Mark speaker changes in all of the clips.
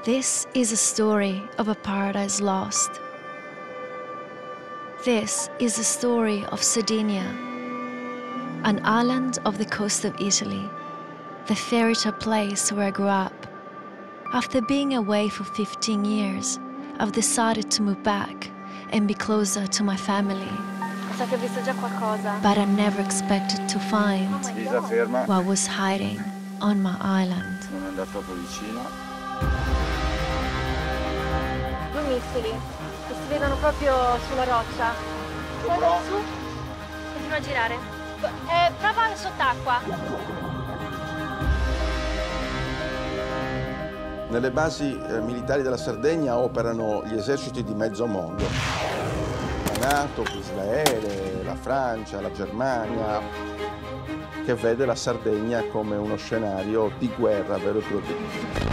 Speaker 1: This is a story of a paradise lost. This is the story of Sardinia, an island off the coast of Italy, the fairy tale place where I grew up. After being away for 15 years, I've decided to move back and be closer to my family.
Speaker 2: Sa che ho visto già qualcosa.
Speaker 1: But I never expected to find what was hiding on my island.
Speaker 3: Non è andato troppo vicino.
Speaker 2: Due missili che si vedono proprio sulla roccia. Guarda su. Continua a girare. Prova sott'acqua.
Speaker 3: Nelle basi militari della Sardegna operano gli eserciti di mezzo mondo. La NATO, Israele, la Francia, la Germania, che vede la Sardegna come uno scenario di guerra vero e proprio.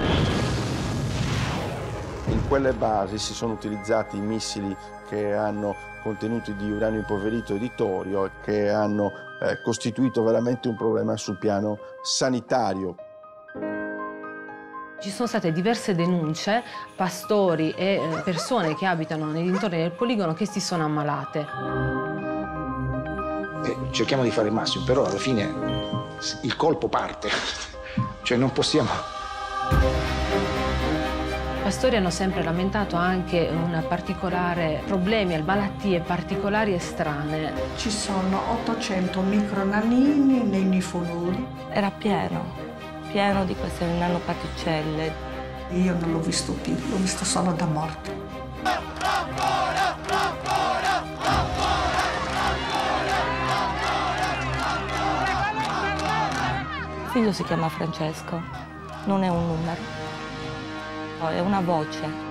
Speaker 3: In quelle basi si sono utilizzati i missili che hanno contenuti di uranio impoverito e di torio e che hanno costituito veramente un problema sul piano sanitario.
Speaker 4: Ci sono state diverse denunce, pastori e persone che abitano nei dintorni del poligono che si sono ammalate.
Speaker 5: Cerchiamo di fare il massimo, però alla fine il colpo parte, cioè non possiamo...
Speaker 4: I pastori hanno sempre lamentato anche un particolare problemi, malattie particolari e strane.
Speaker 6: Ci sono 800 micronanini nei nifoloni.
Speaker 7: Era pieno di queste nanoparticelle.
Speaker 6: Io non l'ho visto più, l'ho visto solo da morto.
Speaker 7: Il figlio si chiama Francesco, non è un numero, è una voce.